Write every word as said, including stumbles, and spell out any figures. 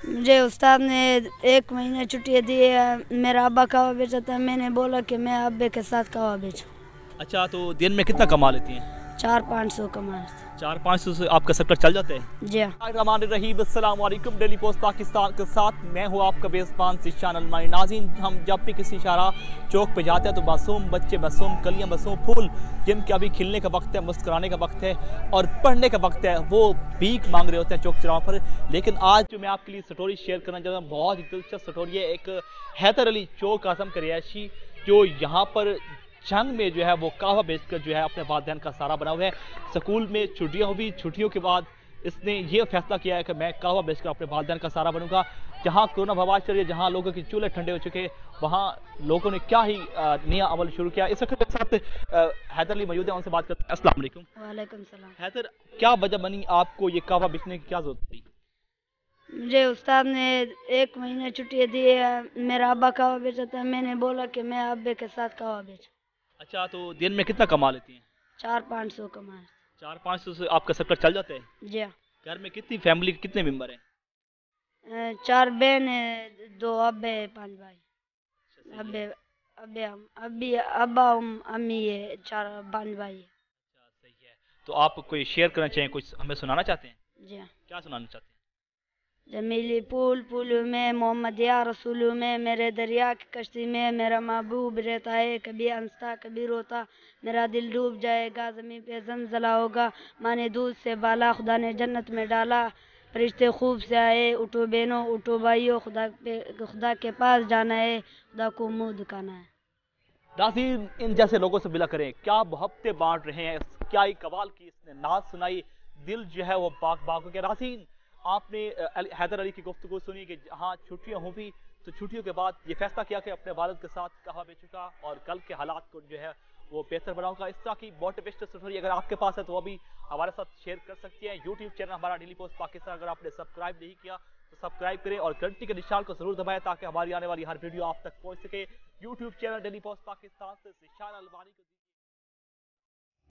मुझे उस्ताद ने एक महीने छुट्टी दी है। मेरा अब्बा कहवा बेचा था, मैंने बोला कि मैं अब्बे के साथ कहवा बेचूं। अच्छा, तो दिन में कितना कमा लेती हैं? चार पाँच सौ कमा। चार पाँच सौ से आपका सफर चल जाता है? जी हाँ। रहमान रहीम, अस्सलाम वालेकुम। डेली पोस्ट पाकिस्तान के साथ मैं हूँ आपका बेज़बान से चैनल माई नाज़रीन। हम जब भी किसी शारा चौक पे जाते हैं तो मासूम बच्चे, मासूम कलियाँ, मासूम फूल जिनके अभी खिलने का वक्त है, मुस्कुराने का वक्त है और पढ़ने का वक्त है, वो भीख मांग रहे होते हैं चौक चौराहों पर। लेकिन आज जो मैं आपके लिए स्टोरी शेयर करना चाहता हूँ, बहुत ही दिलचस्प स्टोरी है। एक हैदर अली चौक आज़म का रिहायशी जो यहाँ पर जंग में जो है वो कहवा बेचकर जो है अपने वालिदैन का सहारा बना हुआ है। स्कूल में छुट्टियां हुई, छुट्टियों के बाद इसने ये फैसला किया है कि मैं कहवा बेचकर अपने वालिदैन का सहारा बनूंगा। जहां कोरोना वबा चल रही है, जहां लोगों के चूल्हे ठंडे हो चुके, वहां लोगों ने क्या ही नया अमल शुरू किया। इस वक्त मेरे साथ हैदर अली मौजूद है, उनसे बात करते हैं। अस्सलाम वालेकुम। वालेकुम सलाम। हैदर, क्या वजह बनी आपको ये कहवा बेचने की क्या जरूरत पड़ी? मुझे उस्ताद ने एक महीने छुट्टी दी है। मेरा अब्बा कहवा बेचा था, मैंने बोला कि मैं अब्बे के साथ कहवा बेचूं। अच्छा, तो दिन में कितना कमा लेती हैं? चार पाँच सौ कमा। चार पाँच सौ से आपका सफर चल जाता है? जी हाँ। घर में कितनी फैमिली, कितने मेंबर हैं? चार बहन है, दो अब्बे, पांच भाई। अब्बे अब्बे हम अब्बी अब्बा हम अम्मी है, चार पांच भाई है। अच्छा, सही है। तो आप कोई शेयर करना चाहें, कुछ हमें सुनाना चाहते हैं? जी हाँ। क्या सुनाना चाहते हैं? जमीली फूल फूल में, मोहम्मद या रसूल में, मेरे दरिया की कश्ती में मेरा महबूब रहता है। कभी हंसता कभी रोता, मेरा दिल डूब जाएगा, ज़मीन पे जलजला होगा। माने दूध से बाला, खुदा ने जन्नत में डाला। फरिश्ते खूब से आए, उठो बहनों उठो भाइयों, खुदा पे खुदा के पास जाना है, खुदा को मुंह दिखाना है। नाज़रीन, इन जैसे लोगों से मिला करें, क्या मोहब्बतें बांट रहे हैं, क्या ही कमाल की इसने नाज सुनाई, दिल जो है वो बाग बाग हो गया। नाज़रीन, आपने हैदर अली की गुफ्तगू सुनी कि हाँ छुट्टियां हुई तो छुट्टियों के बाद ये फैसला किया कि अपने वालिद के साथ कहवा बेचूंगा और कल के हालात को जो है वो बेहतर बनाऊंगा। इस तरह की मोटिवेशनल स्टोरी अगर आपके पास है तो वो भी हमारे साथ शेयर कर सकती हैं। यूट्यूब चैनल हमारा डेली पोस्ट पाकिस्तान अगर आपने सब्सक्राइब नहीं किया तो सब्सक्राइब करें और घंटी के निशान को जरूर दबाएं ताकि हमारी आने वाली हर वीडियो आप तक पहुंच सके। YouTube channel daily post Pakistan से शान अलवानी को